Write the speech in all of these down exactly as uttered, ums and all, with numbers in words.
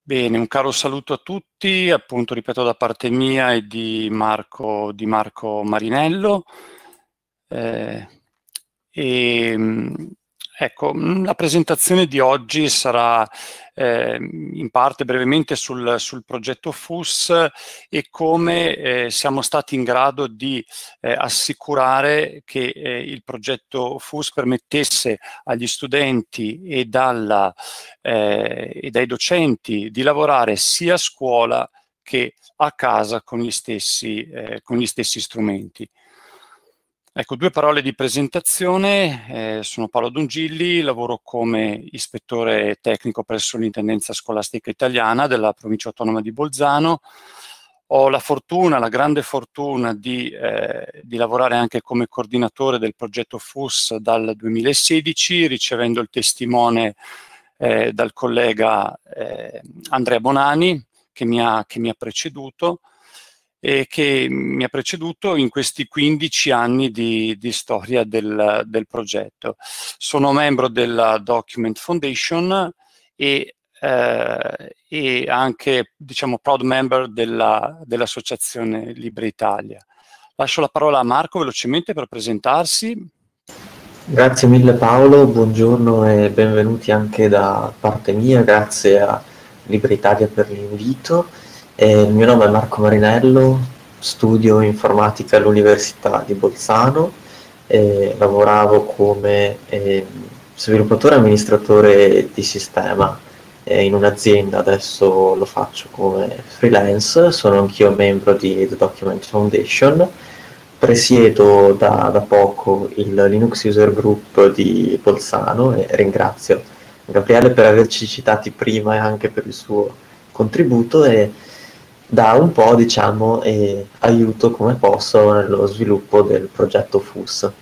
Bene, un caro saluto a tutti, appunto ripeto da parte mia e di Marco, di Marco Marinello. Eh, e, ecco, la presentazione di oggi sarà eh, in parte brevemente sul, sul progetto F U S e come eh, siamo stati in grado di eh, assicurare che eh, il progetto F U S permettesse agli studenti e, dalla, eh, e dai docenti di lavorare sia a scuola che a casa con gli stessi, eh, con gli stessi strumenti. Ecco, due parole di presentazione. Eh, sono Paolo Dongilli, lavoro come ispettore tecnico presso l'Intendenza Scolastica Italiana della Provincia Autonoma di Bolzano. Ho la fortuna, la grande fortuna di, eh, di lavorare anche come coordinatore del progetto F U S dal duemilasedici, ricevendo il testimone eh, dal collega eh, Andrea Bonani, che mi ha, che mi ha preceduto. E che mi ha preceduto in questi quindici anni di, di storia del, del progetto. Sono membro della Document Foundation e, eh, e anche, diciamo, proud member della, dell'Associazione Libre Italia. Lascio la parola a Marco velocemente per presentarsi. Grazie mille Paolo, buongiorno e benvenuti anche da parte mia, grazie a Libre Italia per l'invito. Eh, il mio nome è Marco Marinello, studio informatica all'Università di Bolzano, eh, lavoravo come eh, sviluppatore e amministratore di sistema eh, in un'azienda, adesso lo faccio come freelance, sono anch'io membro di The Document Foundation, presiedo da, da poco il Linux User Group di Bolzano e ringrazio Gabriele per averci citati prima e anche per il suo contributo e da un po', diciamo, e aiuto come posso nello sviluppo del progetto F U S.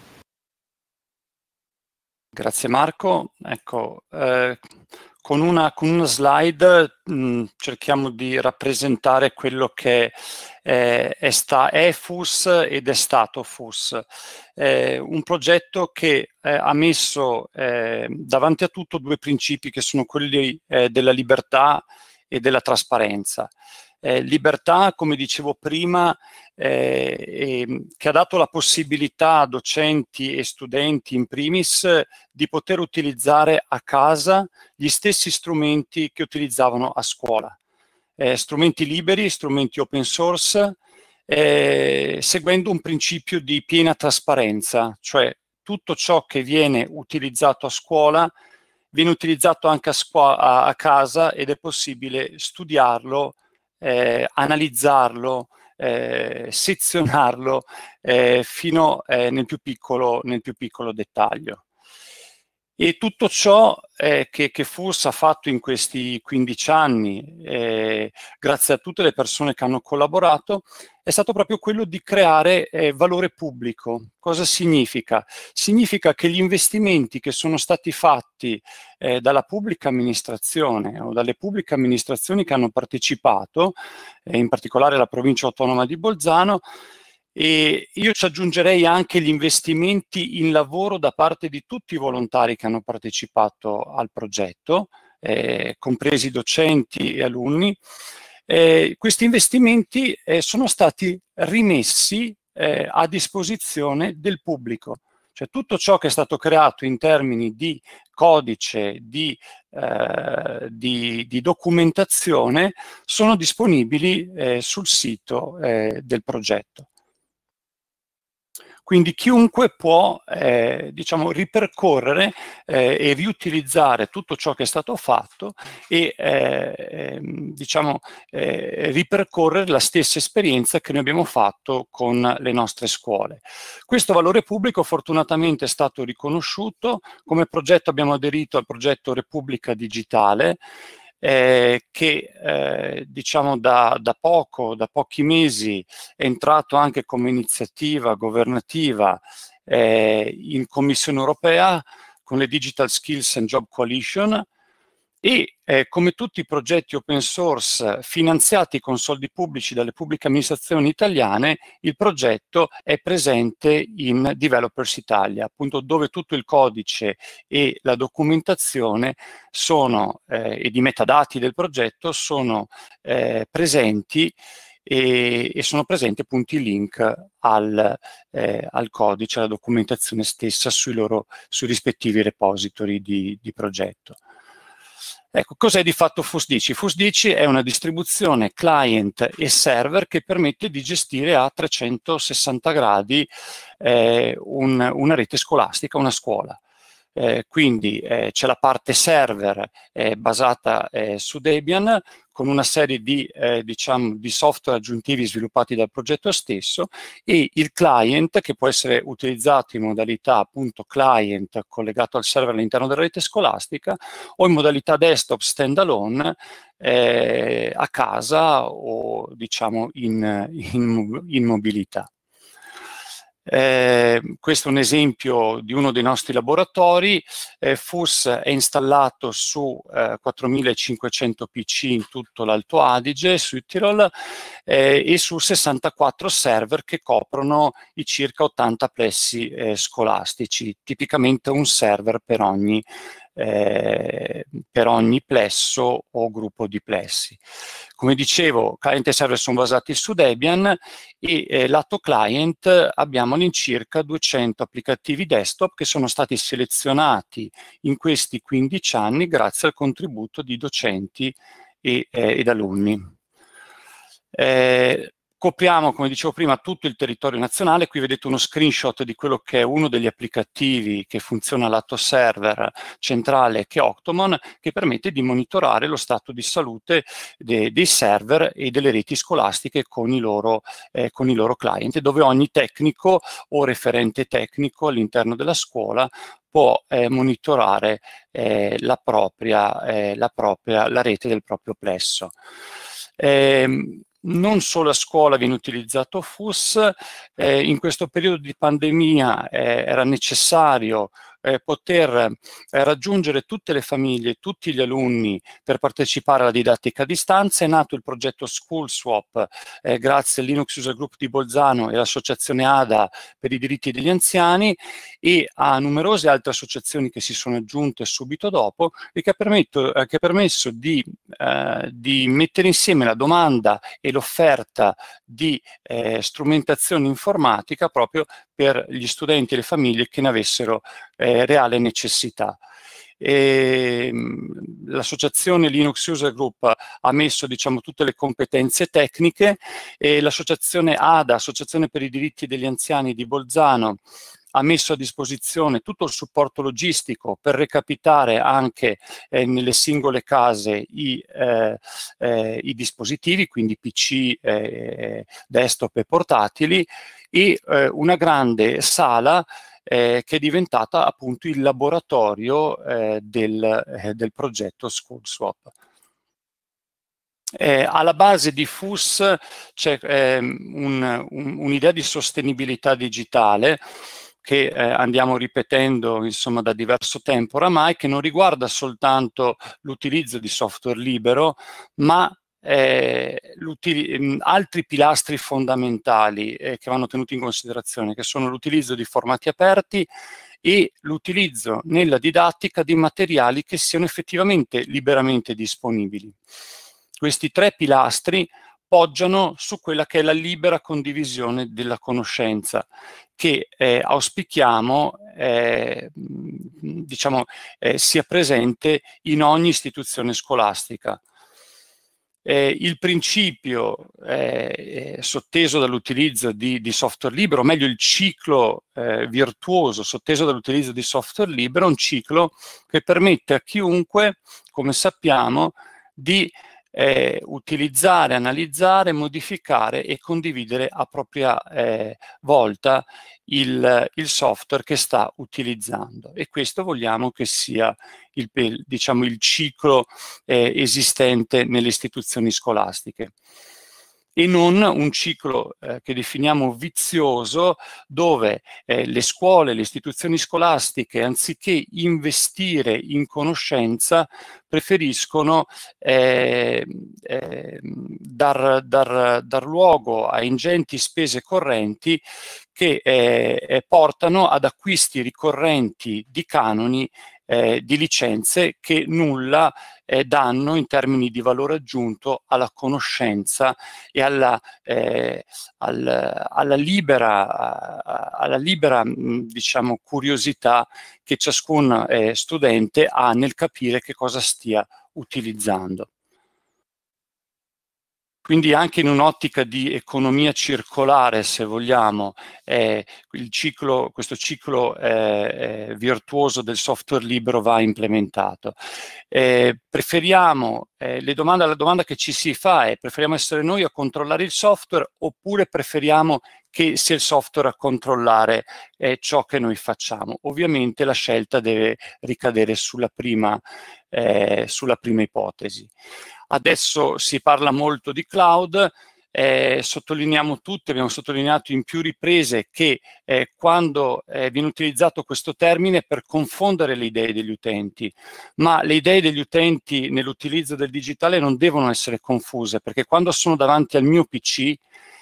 Grazie Marco. Ecco, eh, con, una, con una slide mh, cerchiamo di rappresentare quello che eh, è, sta, è F U S ed è stato F U S. Eh, un progetto che eh, ha messo eh, davanti a tutto due principi che sono quelli eh, della libertà e della trasparenza. Eh, libertà, come dicevo prima, eh, eh, che ha dato la possibilità a docenti e studenti in primis di poter utilizzare a casa gli stessi strumenti che utilizzavano a scuola. Eh, strumenti liberi, strumenti open source, eh, seguendo un principio di piena trasparenza, cioè tutto ciò che viene utilizzato a scuola viene utilizzato anche a, a, a casa ed è possibile studiarlo, eh, analizzarlo, eh, sezionarlo eh, fino eh, nel più piccolo, nel più piccolo dettaglio. E tutto ciò eh, che, che F U S ha fatto in questi quindici anni, eh, grazie a tutte le persone che hanno collaborato, è stato proprio quello di creare eh, valore pubblico. Cosa significa? Significa che gli investimenti che sono stati fatti eh, dalla pubblica amministrazione o dalle pubbliche amministrazioni che hanno partecipato, eh, in particolare la Provincia Autonoma di Bolzano, e io ci aggiungerei anche gli investimenti in lavoro da parte di tutti i volontari che hanno partecipato al progetto, eh, compresi docenti e alunni. Eh, questi investimenti eh, sono stati rimessi eh, a disposizione del pubblico. Cioè tutto ciò che è stato creato in termini di codice, di, eh, di, di documentazione, sono disponibili eh, sul sito eh, del progetto. Quindi chiunque può eh, diciamo, ripercorrere eh, e riutilizzare tutto ciò che è stato fatto e eh, diciamo, eh, ripercorrere la stessa esperienza che noi abbiamo fatto con le nostre scuole. Questo valore pubblico fortunatamente è stato riconosciuto. Come progetto abbiamo aderito al progetto Repubblica Digitale, Eh, che eh, diciamo da, da poco, da pochi mesi è entrato anche come iniziativa governativa eh, in Commissione Europea con le Digital Skills and Job Coalition E eh, come tutti i progetti open source finanziati con soldi pubblici dalle pubbliche amministrazioni italiane, il progetto è presente in Developers Italia, appunto dove tutto il codice e la documentazione sono, eh, ed i metadati del progetto sono eh, presenti e, e sono presenti appunto i link al, eh, al codice, alla documentazione stessa sui, loro, sui rispettivi repository di, di progetto. Ecco, cos'è di fatto FUSDICI? FUSDICI è una distribuzione client e server che permette di gestire a trecentosessanta gradi eh, un, una rete scolastica, una scuola. Eh, quindi eh, c'è la parte server eh, basata eh, su Debian, con una serie di, eh, diciamo, di software aggiuntivi sviluppati dal progetto stesso, e il client, che può essere utilizzato in modalità appunto client collegato al server all'interno della rete scolastica, o in modalità desktop standalone eh, a casa o diciamo in, in, in mobilità. Eh, questo è un esempio di uno dei nostri laboratori. eh, F U S è installato su eh, quattromilacinquecento P C in tutto l'Alto Adige, su Tirol, eh, e su sessantaquattro server che coprono i circa ottanta plessi eh, scolastici, tipicamente un server per ogni, eh, per ogni plesso o gruppo di plessi. Come dicevo, client e server sono basati su Debian, e eh, lato client abbiamo all'incirca duecento applicativi desktop che sono stati selezionati in questi quindici anni grazie al contributo di docenti e, eh, ed alunni. Eh, Copriamo, come dicevo prima, tutto il territorio nazionale. Qui vedete uno screenshot di quello che è uno degli applicativi che funziona lato server centrale, che è Octomon, che permette di monitorare lo stato di salute de dei server e delle reti scolastiche con i loro, eh, con i loro client, dove ogni tecnico o referente tecnico all'interno della scuola può eh, monitorare eh, la, propria, eh, la, propria, la rete del proprio plesso. Eh, non solo a scuola viene utilizzato F U S, eh, in questo periodo di pandemia eh, era necessario eh, poter eh, raggiungere tutte le famiglie, tutti gli alunni per partecipare alla didattica a distanza. È nato il progetto SchoolSwap eh, grazie al Linux User Group di Bolzano e all'associazione A D A per i diritti degli anziani, e a numerose altre associazioni che si sono aggiunte subito dopo, e che ha, permetto, eh, che ha permesso di, eh, di mettere insieme la domanda e l'offerta di eh, strumentazione informatica proprio per gli studenti e le famiglie che ne avessero eh, reale necessità. L'associazione Linux User Group ha messo, diciamo, tutte le competenze tecniche, e l'associazione A D A, Associazione per i diritti degli anziani di Bolzano, ha messo a disposizione tutto il supporto logistico per recapitare anche eh, nelle singole case i, eh, eh, i dispositivi, quindi P C, eh, desktop e portatili, e eh, una grande sala eh, che è diventata appunto il laboratorio eh, del, eh, del progetto SchoolSwap. Eh, alla base di F U S c'è eh, un'idea un, di sostenibilità digitale che eh, andiamo ripetendo insomma da diverso tempo oramai, che non riguarda soltanto l'utilizzo di software libero, ma eh, altri pilastri fondamentali eh, che vanno tenuti in considerazione, che sono l'utilizzo di formati aperti e l'utilizzo nella didattica di materiali che siano effettivamente liberamente disponibili. Questi tre pilastri poggiano su quella che è la libera condivisione della conoscenza, che eh, auspichiamo eh, diciamo, eh, sia presente in ogni istituzione scolastica. Eh, il principio eh, sotteso dall'utilizzo di, di software libero, o meglio il ciclo eh, virtuoso sotteso dall'utilizzo di software libero, è un ciclo che permette a chiunque, come sappiamo, di Eh, utilizzare, analizzare, modificare e condividere a propria eh, volta il, il software che sta utilizzando, e questo vogliamo che sia il, diciamo, il ciclo eh, esistente nelle istituzioni scolastiche. e non un ciclo eh, che definiamo vizioso, dove eh, le scuole, le istituzioni scolastiche, anziché investire in conoscenza, preferiscono eh, eh, dar, dar, dar luogo a ingenti spese correnti che eh, portano ad acquisti ricorrenti di canoni, eh, di licenze che nulla eh, danno in termini di valore aggiunto alla conoscenza e alla, eh, al, alla libera, alla libera diciamo, curiosità che ciascun eh, studente ha nel capire che cosa stia utilizzando. Quindi anche in un'ottica di economia circolare, se vogliamo, eh, il ciclo, questo ciclo eh, eh, virtuoso del software libero va implementato. Eh, preferiamo, eh, le domande, la domanda che ci si fa è: preferiamo essere noi a controllare il software oppure preferiamo che sia il software a controllare eh, ciò che noi facciamo? Ovviamente la scelta deve ricadere sulla prima, eh, sulla prima ipotesi. Adesso si parla molto di cloud, eh, sottolineiamo tutti, abbiamo sottolineato in più riprese che eh, quando eh, viene utilizzato questo termine per confondere le idee degli utenti, ma le idee degli utenti nell'utilizzo del digitale non devono essere confuse, perché quando sono davanti al mio P C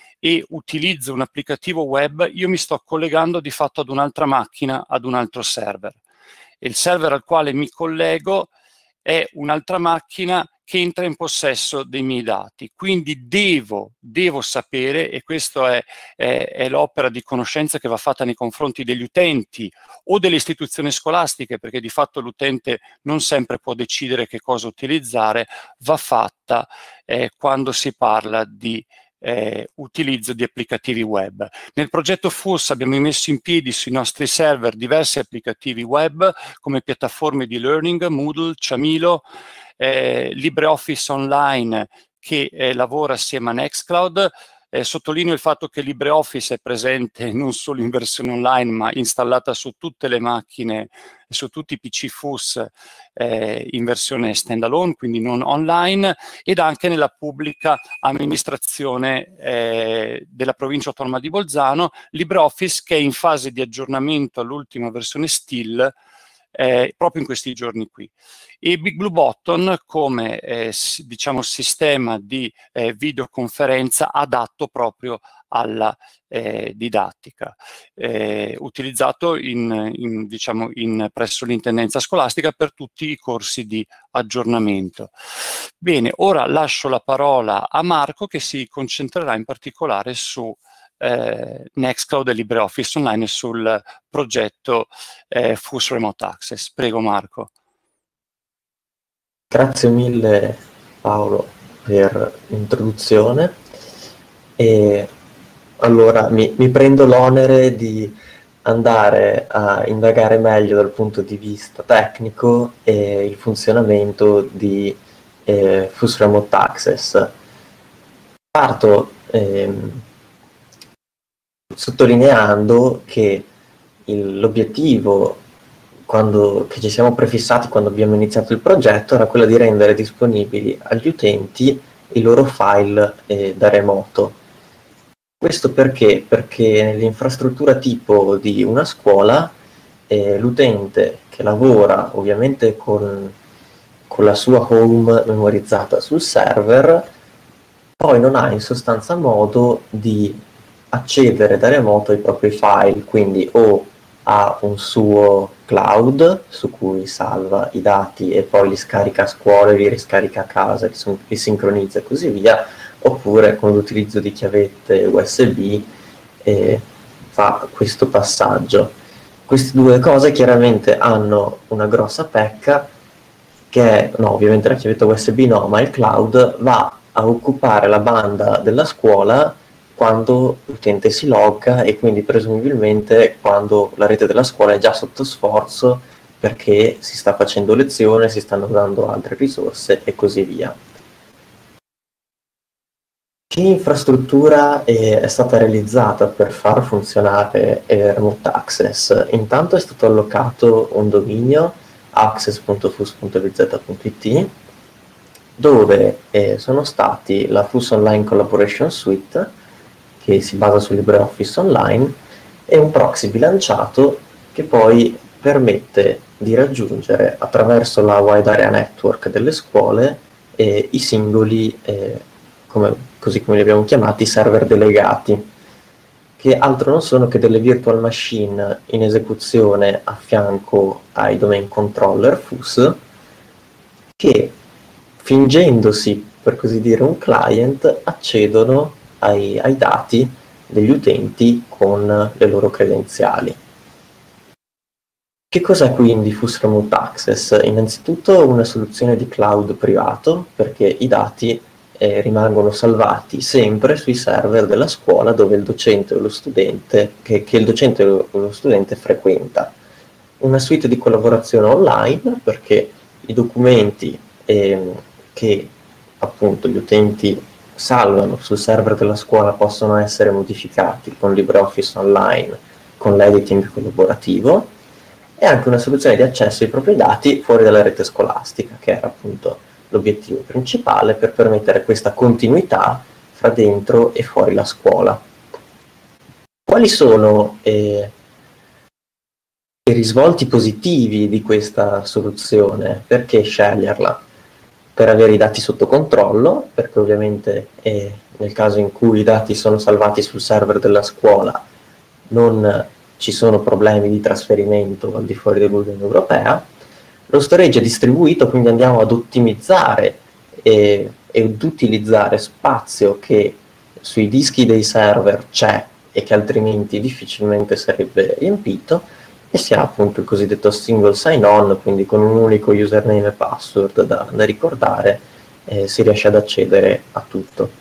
e utilizzo un applicativo web, io mi sto collegando di fatto ad un'altra macchina, ad un altro server. E il server al quale mi collego è un'altra macchina che entra in possesso dei miei dati. Quindi devo, devo sapere, e questa è, è, è l'opera di conoscenza che va fatta nei confronti degli utenti o delle istituzioni scolastiche, perché di fatto l'utente non sempre può decidere che cosa utilizzare, va fatta eh, quando si parla di Eh, utilizzo di applicativi web. Nel progetto F U S abbiamo messo in piedi sui nostri server diversi applicativi web come piattaforme di learning, Moodle, Ciamilo, eh, LibreOffice Online che eh, lavora assieme a Nextcloud. Eh, sottolineo il fatto che LibreOffice è presente non solo in versione online ma installata su tutte le macchine, su tutti i P C F U S eh, in versione standalone, quindi non online, ed anche nella pubblica amministrazione eh, della provincia autonoma di Bolzano, LibreOffice che è in fase di aggiornamento all'ultima versione Still eh, proprio in questi giorni qui. E Big Blue Button come eh, diciamo sistema di eh, videoconferenza adatto proprio alla eh, didattica, eh, utilizzato in, in, diciamo, in, presso l'intendenza scolastica per tutti i corsi di aggiornamento. Bene, ora lascio la parola a Marco che si concentrerà in particolare su eh, Nextcloud e LibreOffice Online e sul progetto eh, F U S Remote Access. Prego Marco. Grazie mille Paolo per l'introduzione. E allora mi, mi prendo l'onere di andare a indagare meglio dal punto di vista tecnico e il funzionamento di eh, F U S Remote Access. Parto ehm, sottolineando che l'obiettivo quando, che ci siamo prefissati quando abbiamo iniziato il progetto era quello di rendere disponibili agli utenti i loro file eh, da remoto. Questo perché? Perché nell'infrastruttura tipo di una scuola eh, l'utente che lavora ovviamente con, con la sua home memorizzata sul server poi non ha in sostanza modo di accedere da remoto ai propri file, quindi o ha un suo cloud su cui salva i dati e poi li scarica a scuola, li riscarica a casa, li, li sincronizza e così via, oppure con l'utilizzo di chiavette U S B eh, fa questo passaggio. Queste due cose chiaramente hanno una grossa pecca che è, no, ovviamente la chiavetta U S B no, ma il cloud va a occupare la banda della scuola quando l'utente si logga e quindi presumibilmente quando la rete della scuola è già sotto sforzo perché si sta facendo lezione, si stanno dando altre risorse e così via. Che infrastruttura è, è stata realizzata per far funzionare eh, Remote Access? Intanto è stato allocato un dominio access punto f u s punto v z punto i t dove eh, sono stati la F U S Online Collaboration Suite, che si basa su LibreOffice Online, e un proxy bilanciato che poi permette di raggiungere attraverso la Wide Area Network delle scuole eh, i singoli, eh, come, così come li abbiamo chiamati, server delegati, che altro non sono che delle virtual machine in esecuzione a fianco ai domain controller F U S, che fingendosi, per così dire, un client, accedono ai, ai dati degli utenti con le loro credenziali. Che cos'è quindi F U S Remote Access? Innanzitutto una soluzione di cloud privato, perché i dati eh, rimangono salvati sempre sui server della scuola dove il docente o lo studente, che, che il docente o lo studente frequenta. Una suite di collaborazione online, perché i documenti eh, che appunto gli utenti salvano sul server della scuola possono essere modificati con LibreOffice Online, con l'editing collaborativo, e anche una soluzione di accesso ai propri dati fuori dalla rete scolastica, che era appunto l'obiettivo principale per permettere questa continuità fra dentro e fuori la scuola. Quali sono eh, i risvolti positivi di questa soluzione? Perché sceglierla? Per avere i dati sotto controllo, perché ovviamente eh, nel caso in cui i dati sono salvati sul server della scuola non ci sono problemi di trasferimento al di fuori dell'Unione Europea. Lo storage è distribuito, quindi andiamo ad ottimizzare e, e ad utilizzare spazio che sui dischi dei server c'è e che altrimenti difficilmente sarebbe riempito, e si ha appunto il cosiddetto single sign-on, quindi con un unico username e password da, da ricordare eh, si riesce ad accedere a tutto.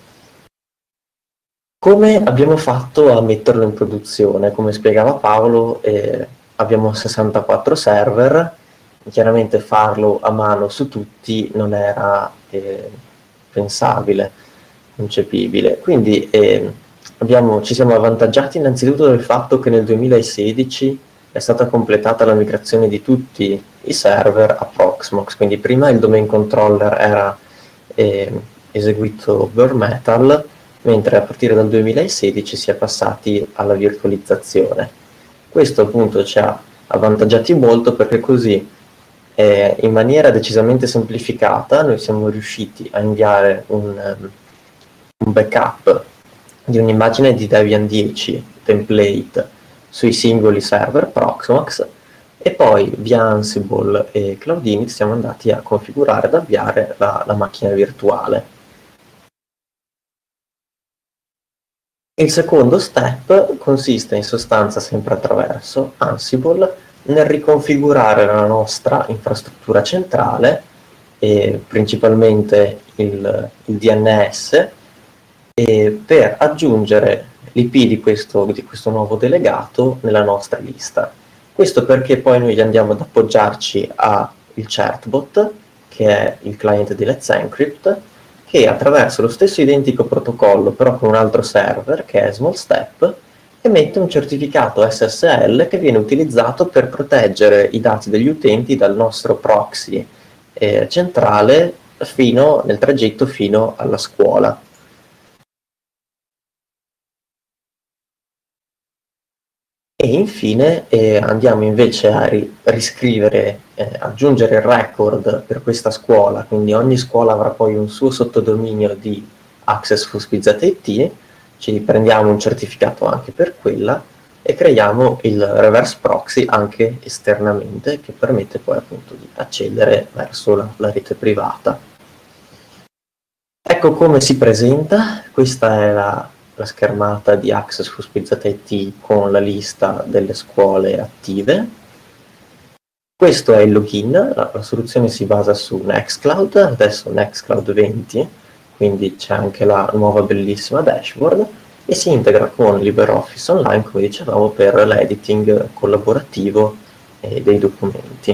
Come abbiamo fatto a metterlo in produzione? Come spiegava Paolo, eh, abbiamo sessantaquattro server, chiaramente farlo a mano su tutti non era eh, pensabile, concepibile, quindi eh, abbiamo, ci siamo avvantaggiati innanzitutto del fatto che nel duemilasedici è stata completata la migrazione di tutti i server a Proxmox, quindi prima il domain controller era eh, eseguito bare metal, mentre a partire dal duemilasedici si è passati alla virtualizzazione. Questo appunto ci ha avvantaggiati molto, perché così eh, in maniera decisamente semplificata noi siamo riusciti a inviare un, um, un backup di un'immagine di Debian dieci template sui singoli server Proxmox, e poi via Ansible e CloudInit siamo andati a configurare ed avviare la, la macchina virtuale. Il secondo step consiste in sostanza, sempre attraverso Ansible, nel riconfigurare la nostra infrastruttura centrale, e principalmente il, il D N S, e per aggiungere l'I P di questo, di questo nuovo delegato nella nostra lista. Questo perché poi noi andiamo ad appoggiarci al chatbot, che è il client di Let's Encrypt, che attraverso lo stesso identico protocollo, però con un altro server, che è SmallStep, emette un certificato S S L che viene utilizzato per proteggere i dati degli utenti dal nostro proxy eh, centrale fino nel tragitto fino alla scuola. E infine eh, andiamo invece a ri riscrivere, eh, aggiungere il record per questa scuola, quindi ogni scuola avrà poi un suo sottodominio di Access F U S B Z I T, ci prendiamo un certificato anche per quella e creiamo il reverse proxy anche esternamente, che permette poi appunto di accedere verso la, la rete privata. Ecco come si presenta. Questa è la la schermata di Access F U S B Z I T con la lista delle scuole attive. Questo è il login, la, la soluzione si basa su Nextcloud, adesso Nextcloud venti, quindi c'è anche la nuova bellissima dashboard, e si integra con LibreOffice Online, come dicevamo, per l'editing collaborativo eh, dei documenti.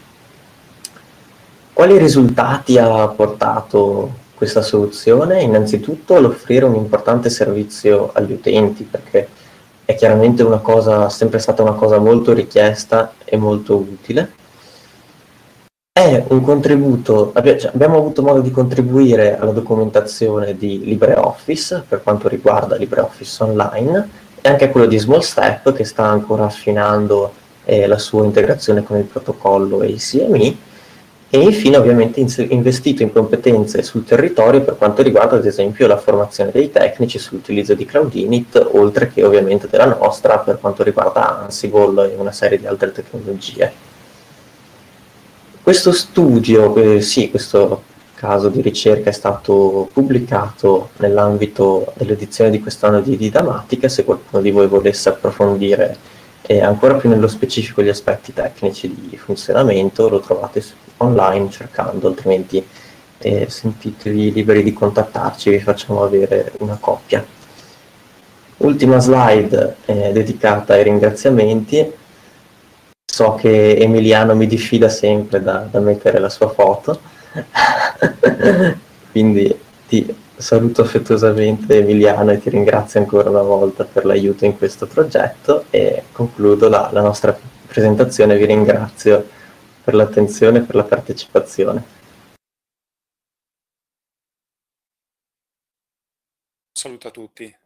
Quali risultati ha portato questa soluzione? Innanzitutto l'offrire un importante servizio agli utenti, perché è chiaramente una cosa, sempre stata una cosa molto richiesta e molto utile. è un contributo, abbi- cioè, abbiamo avuto modo di contribuire alla documentazione di LibreOffice per quanto riguarda LibreOffice Online e anche a quello di Small Step che sta ancora affinando eh, la sua integrazione con il protocollo A C M I e infine ovviamente in- investito in competenze sul territorio per quanto riguarda ad esempio la formazione dei tecnici sull'utilizzo di CloudInit oltre che ovviamente della nostra per quanto riguarda Ansible e una serie di altre tecnologie. Questo studio, eh, sì, questo caso di ricerca è stato pubblicato nell'ambito dell'edizione di quest'anno di Didamatica, se qualcuno di voi volesse approfondire eh, ancora più nello specifico gli aspetti tecnici di funzionamento, lo trovate online cercando, altrimenti eh, sentitevi liberi di contattarci, vi facciamo avere una copia. Ultima slide eh, dedicata ai ringraziamenti. So che Emiliano mi diffida sempre da, da mettere la sua foto, quindi ti saluto affettuosamente Emiliano e ti ringrazio ancora una volta per l'aiuto in questo progetto e concludo la, la nostra presentazione. Vi ringrazio per l'attenzione e per la partecipazione. Saluto a tutti.